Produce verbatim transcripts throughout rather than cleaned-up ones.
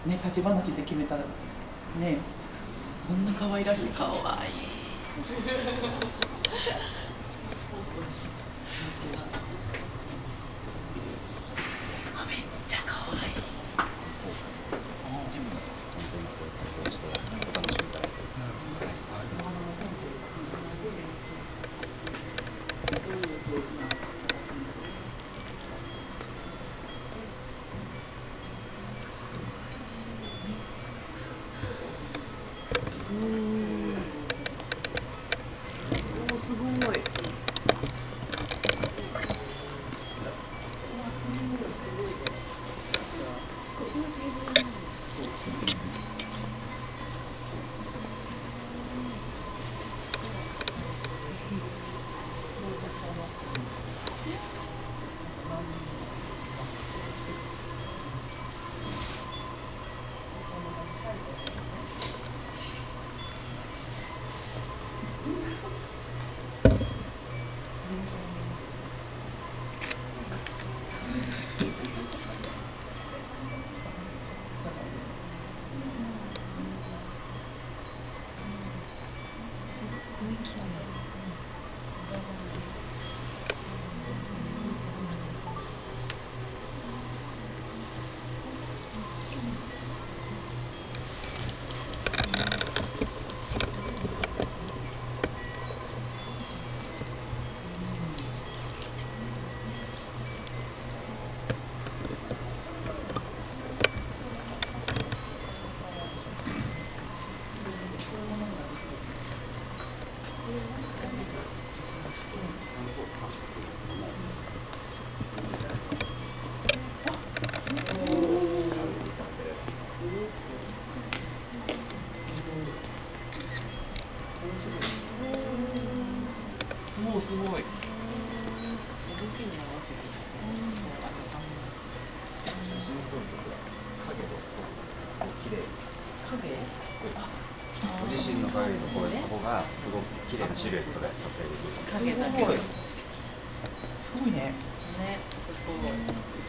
ね、立ち話で決めたらね、こんな可愛らしい。可愛い。あ、めっちゃ可愛い。 お楽しみいただいて。 おお、すごい。すごい綺麗。もうすごい。動きに合わせて。 写真撮るときは影をすごく綺麗。 影？ ご自身の影のここがすごく綺麗なシルエットで撮影できる。 すごい。すごいね。ね、すごい。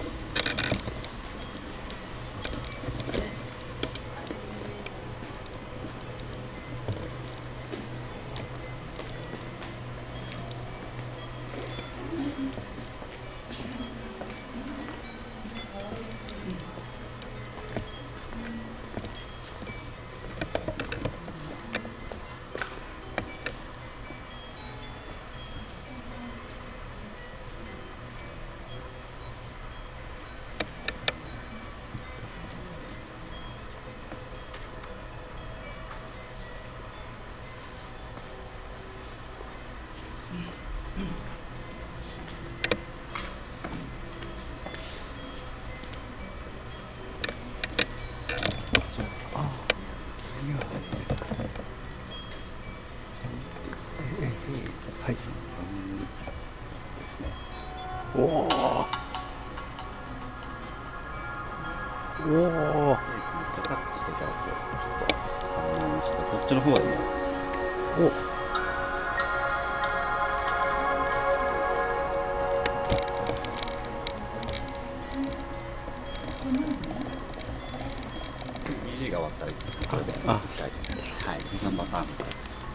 はい。おお。おお。 カットしていただくとちょっと反応してこっちの方は今。 お。 にじが終わったらこれでいきたいと思います。はい、に、さんパターンみたいな。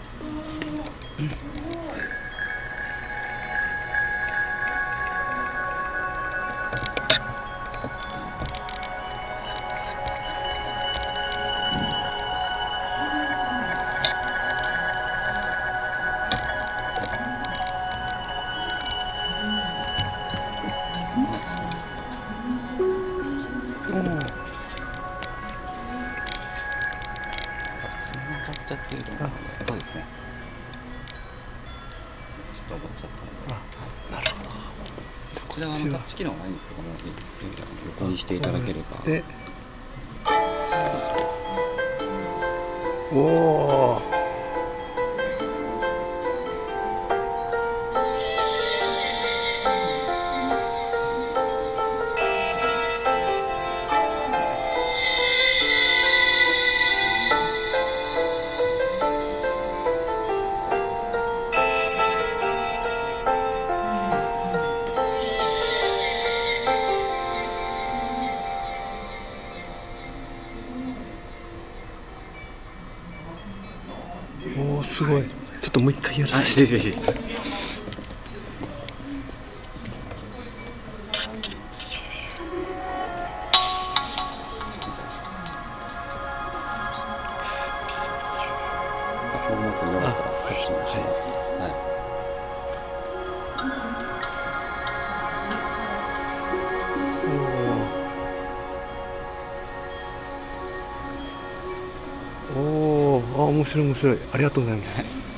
ちゃってると思うので、そうですね。ちょっと思っちゃったので、 なるほど。 こちらはタッチ機能がないんですけども、横にしていただければ。 で、おお。 すおすごい。ちょっともう一回やらはい、 せて。 ぜひぜひ。こう思ってよかったらこっちもしまって、はいおお、あ、面白い面白い。ありがとうございます。